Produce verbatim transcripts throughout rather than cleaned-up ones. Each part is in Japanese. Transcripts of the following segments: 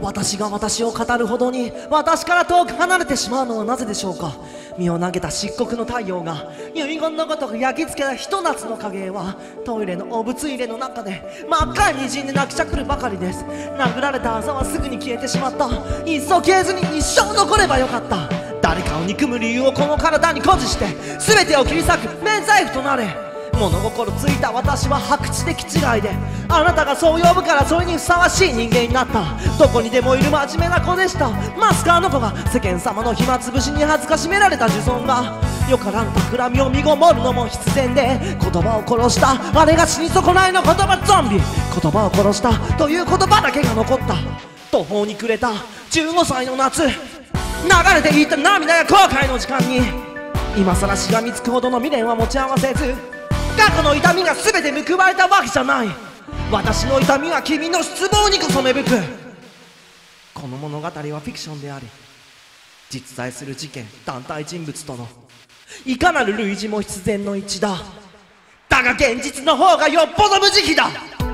私が私を語るほどに私から遠く離れてしまうのはなぜでしょうか。身を投げた漆黒の太陽が遺言のごとく焼き付けたひと夏の影はトイレのお物入れの中で真っ赤に滲んで泣きちゃくるばかりです。殴られたあざはすぐに消えてしまった。いっそ消えずに一生残ればよかった。誰かを憎む理由をこの体に誇示して全てを切り裂く免罪符となれ。物心ついた私は白痴で気違いで、あなたがそう呼ぶからそれにふさわしい人間になった。どこにでもいる真面目な子でした。マスカーの子が世間様の暇つぶしに恥ずかしめられた自尊がよからぬ企みを身ごもるのも必然で、言葉を殺したあれが死に損ないの言葉ゾンビ。言葉を殺したという言葉だけが残った。途方に暮れたじゅうごさいの夏、流れていった涙や後悔の時間に今さらしがみつくほどの未練は持ち合わせず、過去の痛みが全て報われたわけじゃない。私の痛みは君の失望にこそ芽吹く。この物語はフィクションであり実在する事件団体人物とのいかなる類似も必然の一致だ。だが現実の方がよっぽど無慈悲だ。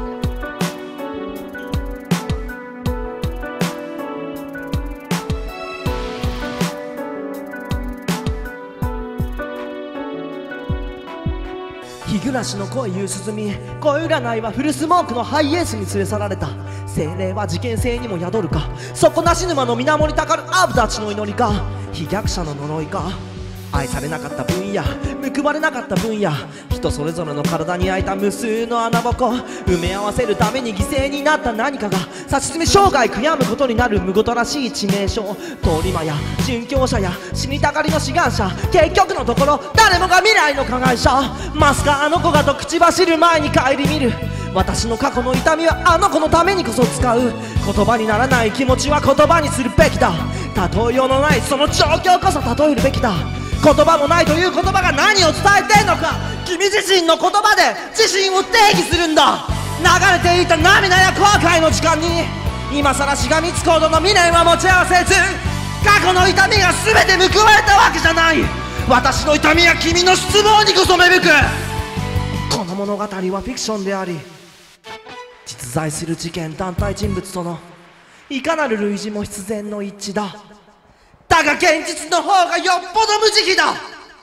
日暮らしの声夕涼み、声占いはフルスモークのハイエースに連れ去られた。精霊は事件性にも宿るか、底なし沼の水面にたかるアブたちの祈りか、被虐者の呪いか。愛されなかった分野、報われなかった分野、人それぞれの体に開いた無数の穴ぼこ、埋め合わせるために犠牲になった何かが差し進み生涯悔やむことになるむごとらしい致命傷。通り魔や殉教者や死にたがりの志願者、結局のところ誰もが未来の加害者。マスカーあの子がと口走る前に顧みる。私の過去の痛みはあの子のためにこそ使う。言葉にならない気持ちは言葉にするべきだ。例えようのないその状況こそ例えるべきだ。言葉もないという言葉が何を伝えてんのか、君自身の言葉で自身を定義するんだ。流れていた涙や後悔の時間に今さらしがみつくほどの未練は持ち合わせず、過去の痛みが全て報われたわけじゃない。私の痛みは君の失望にこそ芽吹く。この物語はフィクションであり実在する事件団体人物とのいかなる類似も必然の一致だ。だが現実の方がよっぽど無慈悲だ。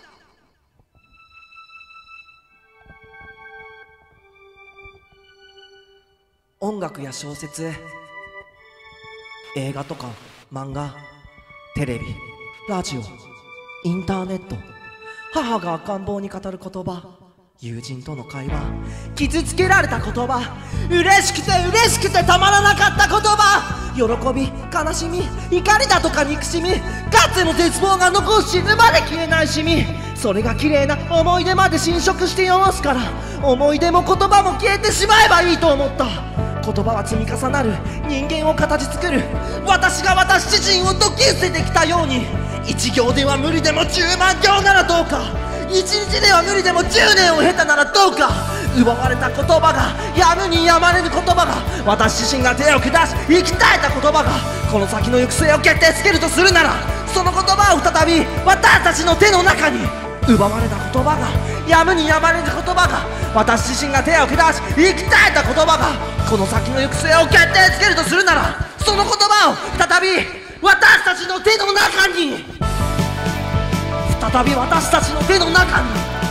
音楽や小説、映画とか漫画、テレビ、ラジオ、インターネット、母が赤ん坊に語る言葉、友人との会話、傷つけられた言葉、嬉しくて嬉しくてたまらなかった言葉、喜び、悲しみ、怒りだとか憎しみ、かつての絶望が残す死ぬまで消えないシミ、それが綺麗な思い出まで侵食して汚すから、思い出も言葉も消えてしまえばいいと思った。言葉は積み重なる人間を形作る。私が私自身を説き捨ててきたように、一行では無理でもじゅうまん行ならどうか、一日では無理でもじゅうねんを経たならどうか。奪われた言葉がやむにやまれぬ言葉が、私自身が手を下し生き絶えた言葉がこの先の行く末を決定づけるとするなら、その言葉を再び私たちの手の中に。奪われた言葉がやむにやまれぬ言葉が、私自身が手を下し生き絶えた言葉がこの先の行く末を決定づけるとするなら、その言葉を再び私たちの手の中に。再び私たちの手の中に。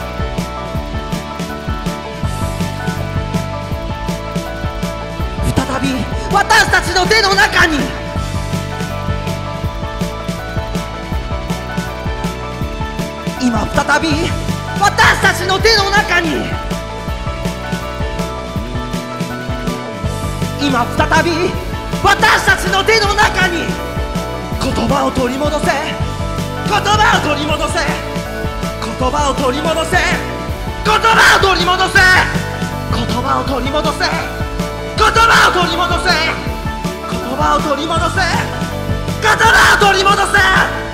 再び私たちの手の中に。今再び私たちの手の中に。今再び私たちの手の中に。言葉を取り戻せ、言葉を取り戻せ、言葉を取り戻せ、言葉を取り戻せ、言葉を取り戻せ、言葉を取り戻せ、言葉を取り戻せ、言葉を取り戻せ。